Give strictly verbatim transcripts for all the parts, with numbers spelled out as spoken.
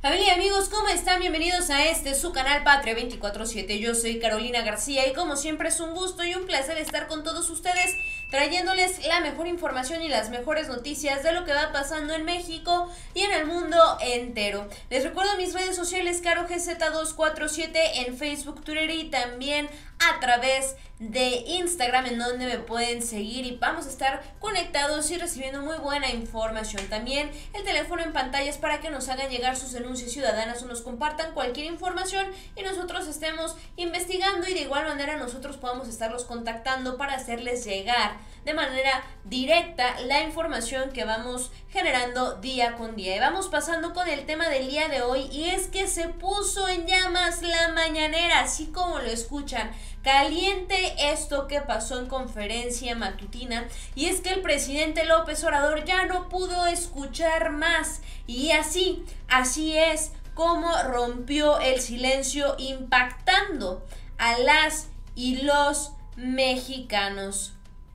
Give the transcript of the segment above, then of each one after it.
Familia y amigos, ¿cómo están? Bienvenidos a este, su canal Patria veinticuatro siete. Yo soy Carolina García y como siempre es un gusto y un placer estar con todos ustedes trayéndoles la mejor información y las mejores noticias de lo que va pasando en México y en el mundo entero. Les recuerdo mis redes sociales, Caro G Z dos cuatro siete en Facebook, Twitter y también a través de Instagram, en donde me pueden seguir y vamos a estar conectados y recibiendo muy buena información. También el teléfono en pantallas para que nos hagan llegar sus denuncias ciudadanas o nos compartan cualquier información y nosotros estemos investigando y de igual manera nosotros podamos estarlos contactando para hacerles llegar de manera directa la información que vamos generando día con día. Y vamos pasando con el tema del día de hoy, y es que se puso en llamas la mañanera, así como lo escuchan. Caliente esto que pasó en conferencia matutina, y es que el presidente López Obrador ya no pudo escuchar más, y así, así es como rompió el silencio, impactando a las y los mexicanos.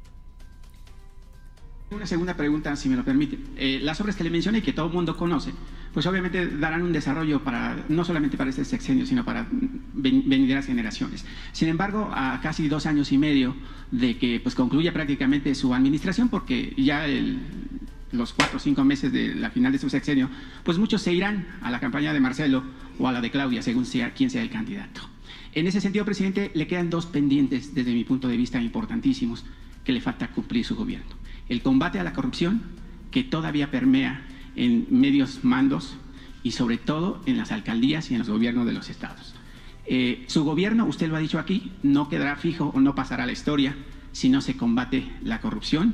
Una segunda pregunta, si me lo permite. Eh, las obras que le mencioné, que todo el mundo conoce, pues obviamente darán un desarrollo para no solamente para este sexenio, sino para ven, venideras generaciones. Sin embargo, a casi dos años y medio de que pues concluya prácticamente su administración, porque ya el, los cuatro o cinco meses de la final de su sexenio, pues muchos se irán a la campaña de Marcelo o a la de Claudia, según sea quién sea el candidato. En ese sentido, presidente, le quedan dos pendientes, desde mi punto de vista, importantísimos, que le falta cumplir su gobierno. El combate a la corrupción, que todavía permea en medios mandos y sobre todo en las alcaldías y en los gobiernos de los estados. Eh, su gobierno, usted lo ha dicho aquí, no quedará fijo o no pasará a la historia si no se combate la corrupción,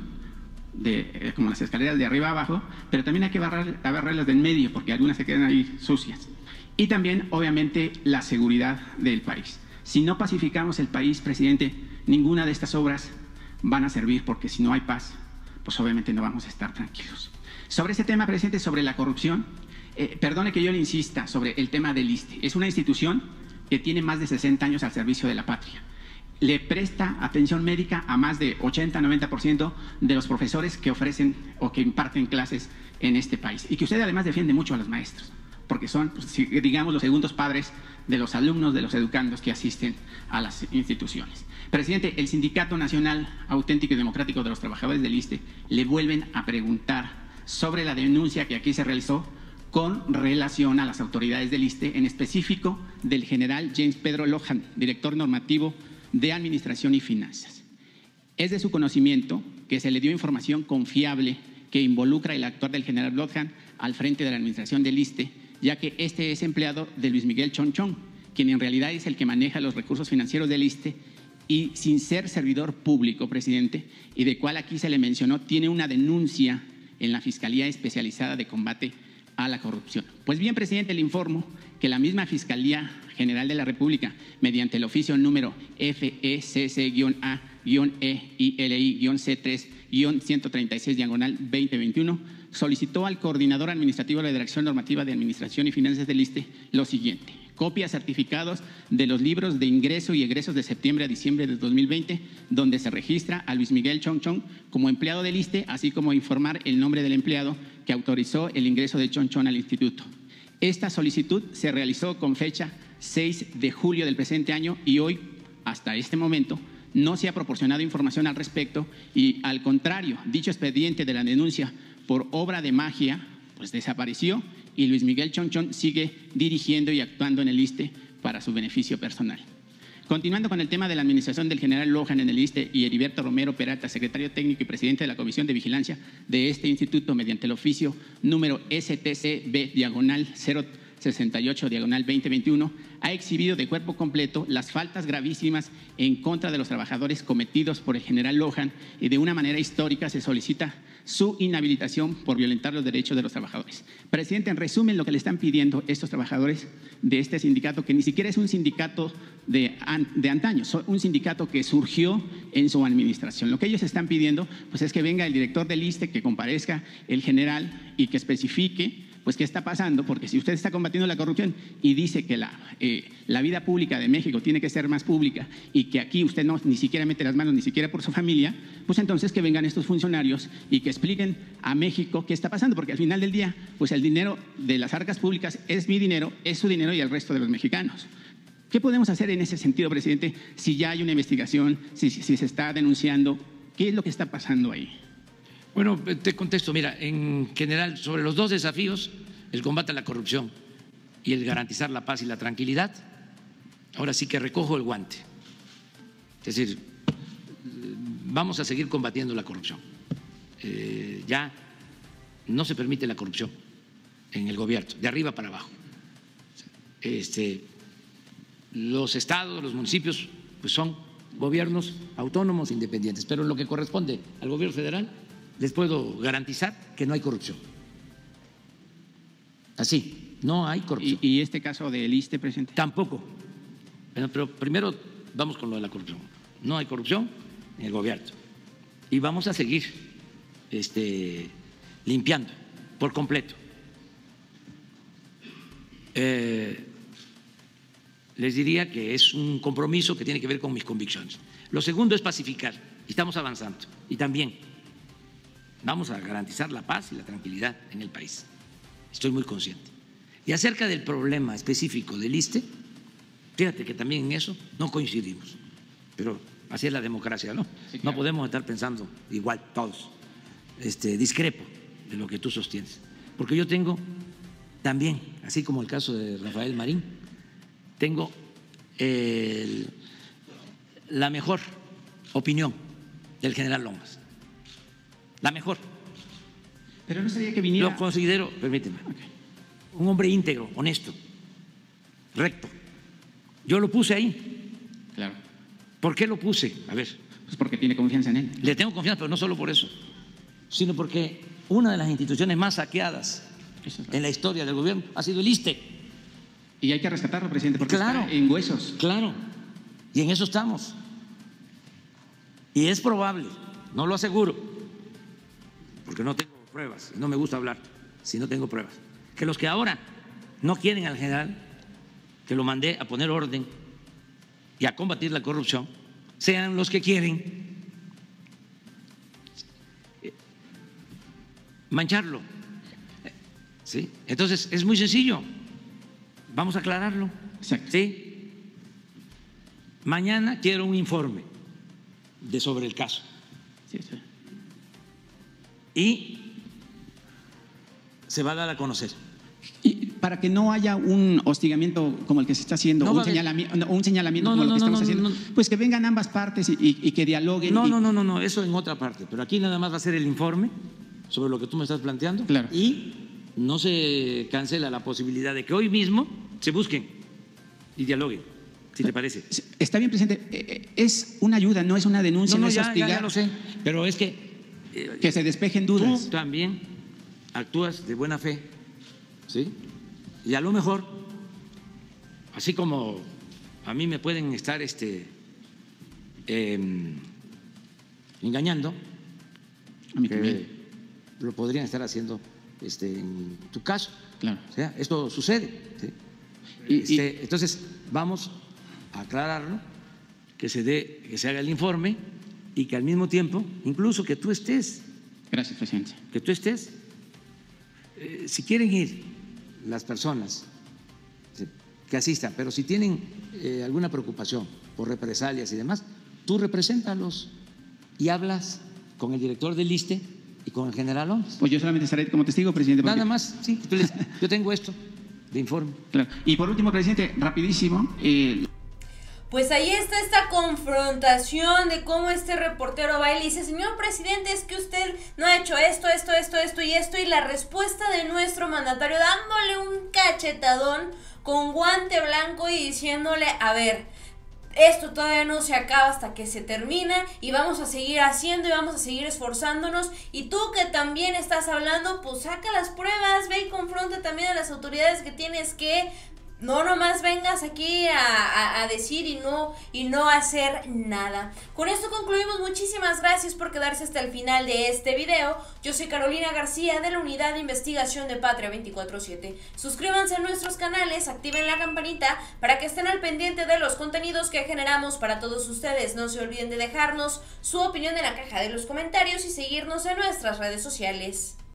de, eh, como las escaleras de arriba a abajo, pero también hay que barrer, barrerlas del medio porque algunas se quedan ahí sucias. Y también, obviamente, la seguridad del país. Si no pacificamos el país, presidente, ninguna de estas obras van a servir, porque si no hay paz, pues obviamente no vamos a estar tranquilos. Sobre este tema, presidente, sobre la corrupción, eh, perdone que yo le insista sobre el tema del ISSSTE. Es una institución que tiene más de sesenta años al servicio de la patria. Le presta atención médica a más de ochenta a noventa por ciento de los profesores que ofrecen o que imparten clases en este país. Y que usted además defiende mucho a los maestros, porque son, pues, digamos, los segundos padres de los alumnos, de los educandos que asisten a las instituciones. Presidente, el Sindicato Nacional Auténtico y Democrático de los Trabajadores del ISSSTE le vuelven a preguntar sobre la denuncia que aquí se realizó con relación a las autoridades del ISSSTE, en específico del general James Pedro Lohan, director normativo de Administración y Finanzas. Es de su conocimiento que se le dio información confiable que involucra el actuar del general Lohan al frente de la administración del ISSSTE, ya que este es empleado de Luis Miguel Chong Chong, quien en realidad es el que maneja los recursos financieros del ISSSTE, y sin ser servidor público, presidente, y de cual aquí se le mencionó, tiene una denuncia en la Fiscalía Especializada de Combate a la Corrupción. Pues bien, presidente, le informo que la misma Fiscalía General de la República, mediante el oficio número F E C C A E I L I C tres ciento treinta y seis diagonal veinte veintiuno, solicitó al coordinador administrativo de la Dirección Normativa de Administración y Finanzas del ISSSTE lo siguiente: copias certificados de los libros de ingreso y egresos de septiembre a diciembre de dos mil veinte, donde se registra a Luis Miguel Chong Chong como empleado del ISSSTE, así como informar el nombre del empleado que autorizó el ingreso de Chong Chong al instituto. Esta solicitud se realizó con fecha seis de julio del presente año y hoy, hasta este momento, no se ha proporcionado información al respecto y, al contrario, dicho expediente de la denuncia por obra de magia, pues desapareció y Luis Miguel Chong Chong sigue dirigiendo y actuando en el ISSSTE para su beneficio personal. Continuando con el tema de la administración del general Lohan en el ISSSTE y Heriberto Romero Peralta, secretario técnico y presidente de la Comisión de Vigilancia de este instituto, mediante el oficio número S T C B diagonal cero sesenta y ocho diagonal veinte veintiuno, ha exhibido de cuerpo completo las faltas gravísimas en contra de los trabajadores cometidos por el general Lohan, y de una manera histórica se solicita su inhabilitación por violentar los derechos de los trabajadores. Presidente, en resumen, lo que le están pidiendo estos trabajadores de este sindicato, que ni siquiera es un sindicato de, de antaño, es un sindicato que surgió en su administración. Lo que ellos están pidiendo, pues, es que venga el director del ISSSTE, que comparezca el general y que especifique pues qué está pasando, porque si usted está combatiendo la corrupción y dice que la, eh, la vida pública de México tiene que ser más pública y que aquí usted no ni siquiera mete las manos, ni siquiera por su familia, pues entonces que vengan estos funcionarios y que expliquen a México qué está pasando, porque al final del día, pues el dinero de las arcas públicas es mi dinero, es su dinero y el resto de los mexicanos. ¿Qué podemos hacer en ese sentido, presidente, si ya hay una investigación, si, si, si se está denunciando? ¿Qué es lo que está pasando ahí? Bueno, te contesto, mira, en general, sobre los dos desafíos, el combate a la corrupción y el garantizar la paz y la tranquilidad, ahora sí que recojo el guante. Es decir, vamos a seguir combatiendo la corrupción. Eh, ya no se permite la corrupción en el gobierno, de arriba para abajo. Este, los estados, los municipios, pues son gobiernos autónomos independientes, pero en lo que corresponde al gobierno federal, les puedo garantizar que no hay corrupción. Así, no hay corrupción. ¿Y, y este caso del ISSSTE, presidente? Tampoco. Pero, pero primero vamos con lo de la corrupción. No hay corrupción en el gobierno. Y vamos a seguir este, limpiando por completo. Eh, les diría que es un compromiso que tiene que ver con mis convicciones. Lo segundo es pacificar, y estamos avanzando. Y también vamos a garantizar la paz y la tranquilidad en el país. Estoy muy consciente. Y acerca del problema específico del ISSSTE, fíjate que también en eso no coincidimos, pero así es la democracia, ¿no? Sí, claro. No podemos estar pensando igual todos. Este, discrepo de lo que tú sostienes, porque yo tengo también, así como el caso de Rafael Marín, tengo el, la mejor opinión del general Lomas. La mejor. Pero no sería que viniera. Lo considero, permíteme, okay, un hombre íntegro, honesto, recto. Yo lo puse ahí. Claro. ¿Por qué lo puse? A ver. Pues porque tiene confianza en él. Le tengo confianza, pero no solo por eso, sino porque una de las instituciones más saqueadas es en la historia del gobierno ha sido el ISSSTE. Y hay que rescatarlo, presidente, porque claro, está en huesos. Claro. Y en eso estamos. Y es probable, no lo aseguro, porque no tengo pruebas, no me gusta hablar si no tengo pruebas, que los que ahora no quieren al general, que lo mandé a poner orden y a combatir la corrupción, sean los que quieren mancharlo. ¿Sí? Entonces es muy sencillo, vamos a aclararlo. Exacto. ¿Sí? Mañana quiero un informe de sobre el caso. Sí, sí. Y se va a dar a conocer. Y para que no haya un hostigamiento como el que se está haciendo, no un, señalamiento, un señalamiento no, como no, lo que no, estamos no, no, haciendo, no, pues que vengan ambas partes y, y, y que dialoguen. No, y... no, no, no, no, eso en otra parte, pero aquí nada más va a ser el informe sobre lo que tú me estás planteando. Claro. Y no se cancela la posibilidad de que hoy mismo se busquen y dialoguen, si te parece. Está bien, presidente, es una ayuda, no es una denuncia, no, no, no es ya, hostigar. Ya, ya lo sé, pero es que eh, que se despejen dudas. Tú también actúas de buena fe, ¿sí? Y a lo mejor, así como a mí me pueden estar este, eh, engañando, a mí que lo podrían estar haciendo este, en tu caso. Claro. O sea, esto sucede. ¿Sí? Y, este, y, entonces, vamos a aclararlo, que se dé, que se haga el informe y que al mismo tiempo, incluso que tú estés. Gracias, presidente. Que tú estés. Eh, si quieren ir las personas, que asistan, pero si tienen eh, alguna preocupación por represalias y demás, tú represéntalos y hablas con el director del ISSSTE y con el general Lomas. Pues yo solamente estaré como testigo, presidente. Porque... Nada más, sí, tú les, yo tengo esto de informe. Claro. Y por último, presidente, rapidísimo. Eh... Pues ahí está esta confrontación de cómo este reportero va y le dice, señor presidente, es que usted no ha hecho esto, esto, esto, esto y esto, y la respuesta de nuestro mandatario dándole un cachetadón con guante blanco y diciéndole, a ver, esto todavía no se acaba hasta que se termina y vamos a seguir haciendo y vamos a seguir esforzándonos, y tú que también estás hablando, pues saca las pruebas, ve y confronta también a las autoridades que tienes que No nomás vengas aquí a, a, a decir y no, y no hacer nada. Con esto concluimos. Muchísimas gracias por quedarse hasta el final de este video. Yo soy Carolina García de la Unidad de Investigación de Patria veinticuatro siete. Suscríbanse a nuestros canales, activen la campanita para que estén al pendiente de los contenidos que generamos para todos ustedes. No se olviden de dejarnos su opinión en la caja de los comentarios y seguirnos en nuestras redes sociales.